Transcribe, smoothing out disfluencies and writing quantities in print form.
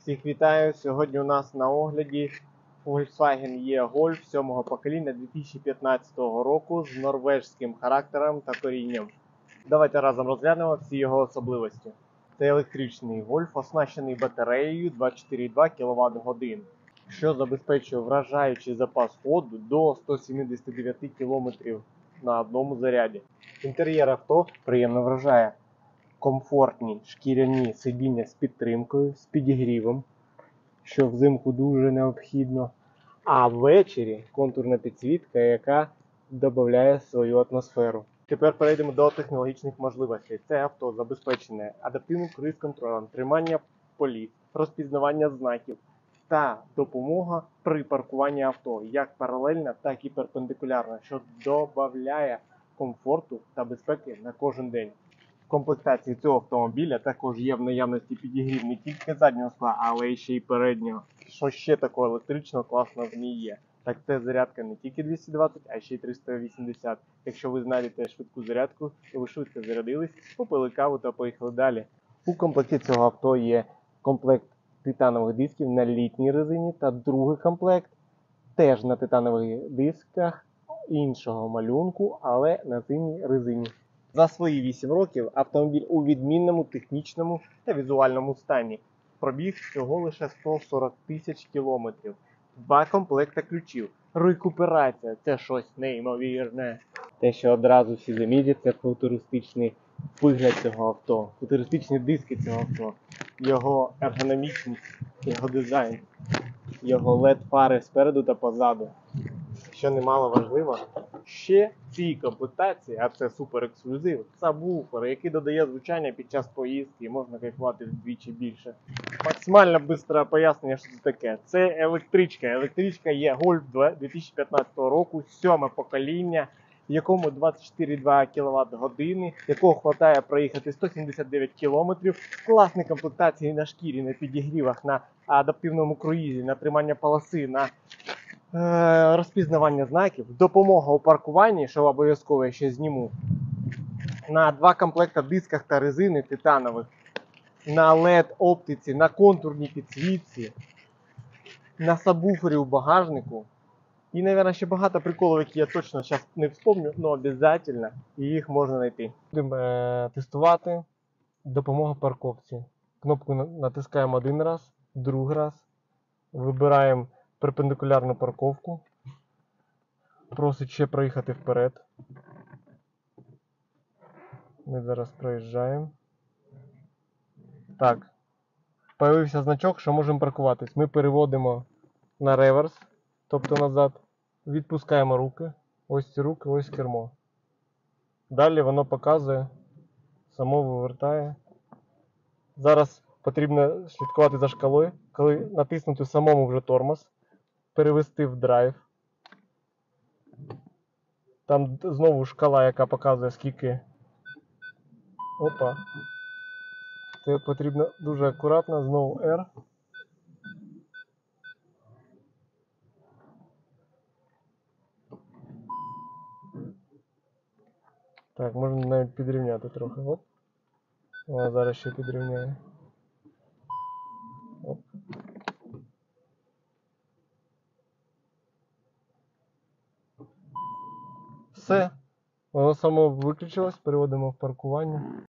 Всіх вітаю! Сьогодні у нас на огляді Volkswagen E-Golf 7-го покоління 2015 року з норвежським характером та корінням. Давайте разом розглянемо всі його особливості. Це електричний Golf, оснащений батареєю 24,2 кВт-годин, що забезпечує вражаючий запас ходу до 179 км на одному заряді. Інтер'єр авто приємно вражає. Комфортні шкіряні сидіння з підтримкою, з підігрівом, що взимку дуже необхідно. А ввечері контурна підсвітка, яка додає свою атмосферу. Тепер перейдемо до технологічних можливостей. Це авто забезпечене адаптивним круїз-контролем, тримання полів, розпізнавання знаків та допомога при паркуванні авто як паралельно, так і перпендикулярно, що додає комфорту та безпеки на кожен день. В комплектації цього автомобіля також є в наявності підігрів не тільки заднього скла, але й ще й переднього. Що ще такого електричного класного в ній є? Так це зарядка не тільки 220, а ще й 380. Якщо ви знайдете швидку зарядку, то ви швидко зарядились, попили каву та поїхали далі. У комплекті цього авто є комплект титанових дисків на літній резині та другий комплект теж на титанових дисках іншого малюнку, але на зимній резині. За свої 8 років автомобіль у відмінному технічному та візуальному стані. Пробіг всього лише 140 тисяч кілометрів. 2 комплекти ключів. Рекуперація – це щось неймовірне. Те, що одразу всі замітять, це футуристичний вигляд цього авто, футуристичні диски цього авто, його ергономічність, його дизайн, його LED-фари спереду та позаду. Що немало важливо, ще в цій комплектації, а це супер ексклюзив, сабвуфер, який додає звучання під час поїздки і можна кайфувати вдвічі більше. Максимально швидке пояснення, що це таке. Це електричка. Електричка E-Golf 2015 року, 7-ме покоління, якому 24,2 кВт-години, якого вистачає проїхати 179 км, класні комплектації на шкірі, на підігрівах, на адаптивному круїзі, на тримання полоси, на розпізнавання знаків, допомога у паркуванні, що обов'язково я ще зніму, на 2 комплекти дисках та резини титанових, на LED-оптиці, на контурній підсвітці, на сабвуфері у багажнику. І, мабуть, ще багато приколів, які я точно зараз не вспомню, але обов'язково їх можна знайти. Будемо тестувати допомога парковці. Кнопку натискаємо один раз, другий раз, вибираємо перпендикулярну парковку. Просить ще проїхати вперед. Ми зараз проїжджаємо. Так. Появився значок, що можемо паркуватись. Ми переводимо на реверс, тобто назад. Відпускаємо руки. Ось ці руки, ось кермо. Далі воно показує, само вивертає. Зараз потрібно слідкувати за шкалою. Коли натиснути самому вже тормоз, перевести в драйв. Там знову шкала, яка показує скільки. Опа. Це потрібно дуже акуратно, знову R. Так, можна навіть підрівняти трохи. Оп. О, зараз ще підрівняю. Оп. Все. Воно само виключилось, переводимо в паркування.